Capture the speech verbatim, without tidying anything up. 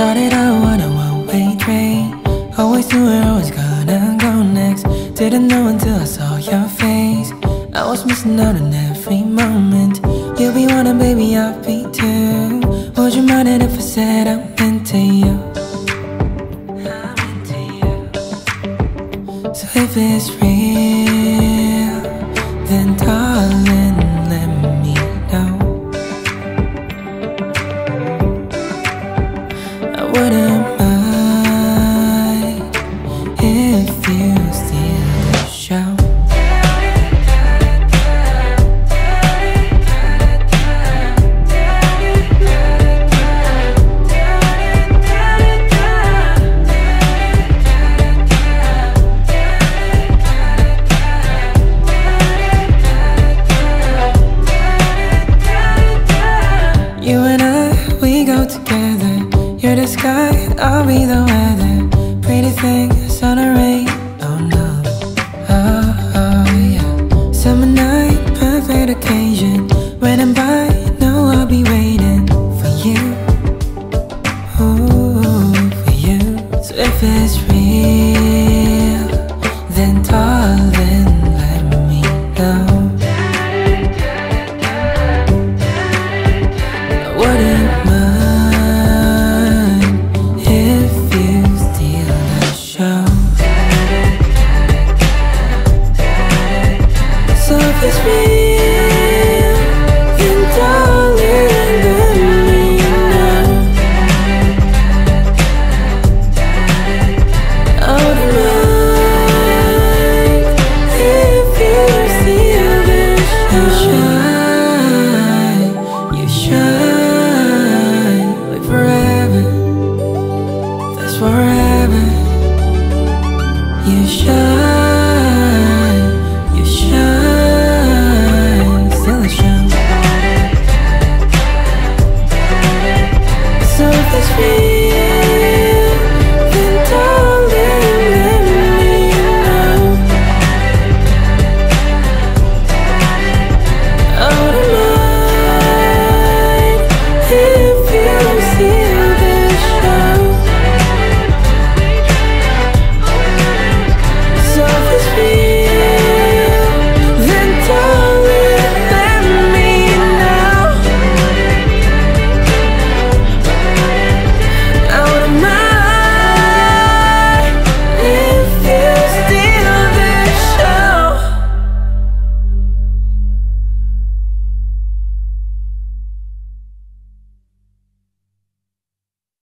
Started out on a one-way train, always knew where I was gonna go next. Didn't know until I saw your face. I was missing out on every moment. You'll be one and baby, I'll be two. Would you mind it if I said I'm into you? I'm into you. So if it's real, then darling, let me know. I wouldn't mind if you steal the show. You and I, we go together. You're the sky, I'll be the weather. Pretty things on a rain, oh no. Oh, oh yeah. Summer night, perfect occasion. When I'm by, know I'll be waiting for you. Ooh, for you. So if it's real, then darling, let me know. Wouldn't mind if you steal the show. So if it's real, then darling, let me know. I wouldn't mind if you steal the show. You shine, you shine like forever, that's forever. You shine.